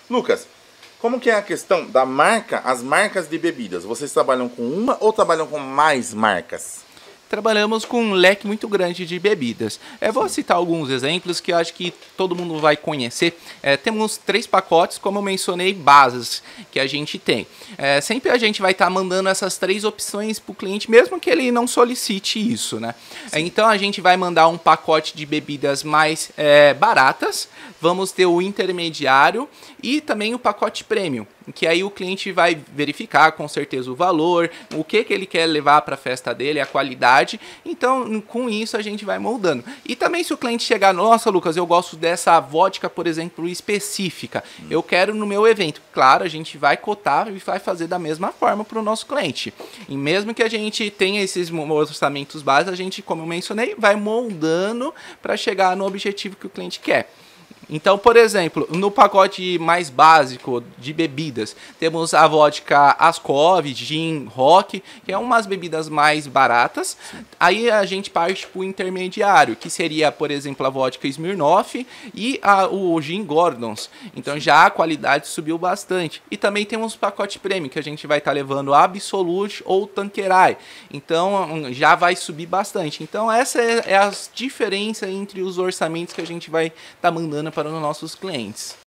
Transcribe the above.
Lucas, como que é a questão da marca, as marcas de bebidas? Vocês trabalham com uma ou trabalham com mais marcas? Trabalhamos com um leque muito grande de bebidas. Vou citar alguns exemplos que eu acho que todo mundo vai conhecer. Temos 3 pacotes, como eu mencionei, bases que a gente tem. Sempre a gente vai estar mandando essas 3 opções para o cliente, mesmo que ele não solicite isso, né? Então a gente vai mandar um pacote de bebidas mais baratas, vamos ter o intermediário e também o pacote premium, que aí o cliente vai verificar com certeza o valor, o que ele quer levar para a festa dele, a qualidade. Então, com isso a gente vai moldando. E também se o cliente chegar, nossa, Lucas, eu gosto dessa vodka, por exemplo, específica, eu quero no meu evento. Claro, a gente vai cotar e vai fazer da mesma forma para o nosso cliente. E mesmo que a gente tenha esses orçamentos básicos, a gente, como eu mencionei, vai moldando para chegar no objetivo que o cliente quer. Então, por exemplo, no pacote mais básico de bebidas, temos a vodka Ascov, Gin, Rock, que é umas bebidas mais baratas. Aí a gente parte para o intermediário, que seria, por exemplo, a vodka Smirnoff e o Gin Gordons. Então já a qualidade subiu bastante. E também temos o pacote premium, que a gente vai estar levando Absolute ou Tanqueray. Então já vai subir bastante. Então essa é a diferença entre os orçamentos que a gente vai estar mandando para os nossos clientes.